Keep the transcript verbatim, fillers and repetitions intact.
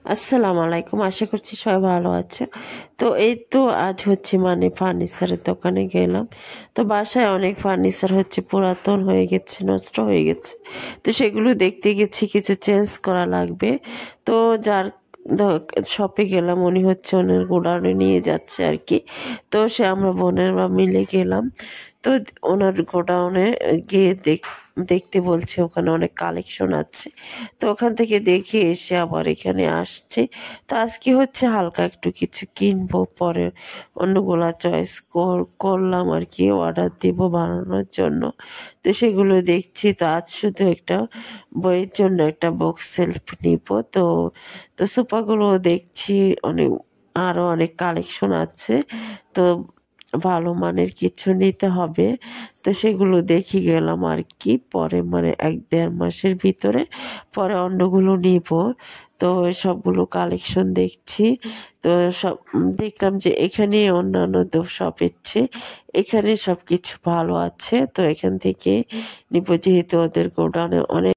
আসসালামু আলাইকুম। আশা করছি সবাই ভালো আছে। তো এই তো আজ হচ্ছে মানে ফার্নিচারের দোকানে গেলাম। তো বাসায় অনেক ফার্নিচার হচ্ছে পুরাতন হয়ে গেছে, নষ্ট হয়ে গেছে। তো সেগুলো দেখতে গেছি, কিছু চেঞ্জ করা লাগবে। তো যার শপে গেলাম, উনি হচ্ছে ওনার গোডাউনে নিয়ে যাচ্ছে আর কি। তো সে আমরা বোনেরা মিলে গেলাম। তো ওনার গোডাউনে গিয়ে দেখ দেখতে বলছে ওখানে অনেক কালেকশন আছে। তো ওখান থেকে দেখে এসে আবার এখানে আসছে। তো আজকে হচ্ছে হালকা একটু কিছু কিনবো, পরে অন্যগুলা চয়েস করলাম আর কি, অর্ডার দিব বানানোর জন্য। তো সেগুলো দেখছি। তো আজ শুধু একটা বইয়ের জন্য একটা বক্স সেলফ নিব। তো তো সোফাগুলো দেখছি, অনেক আরো অনেক কালেকশন আছে। তো ভালো মানের কিছু নিতে হবে। তো সেগুলো দেখি গেলাম আর কি, পরে মানে এক দেড় মাসের ভিতরে পরে অন্যগুলো নিব। তো সবগুলো কালেকশন দেখছি। তো সব দেখলাম যে এখানে অন্যান্য শপের চেয়ে এখানে সবকিছু ভালো আছে। তো এখান থেকে নিব, যেহেতু ওদের গোডাউনে অনেক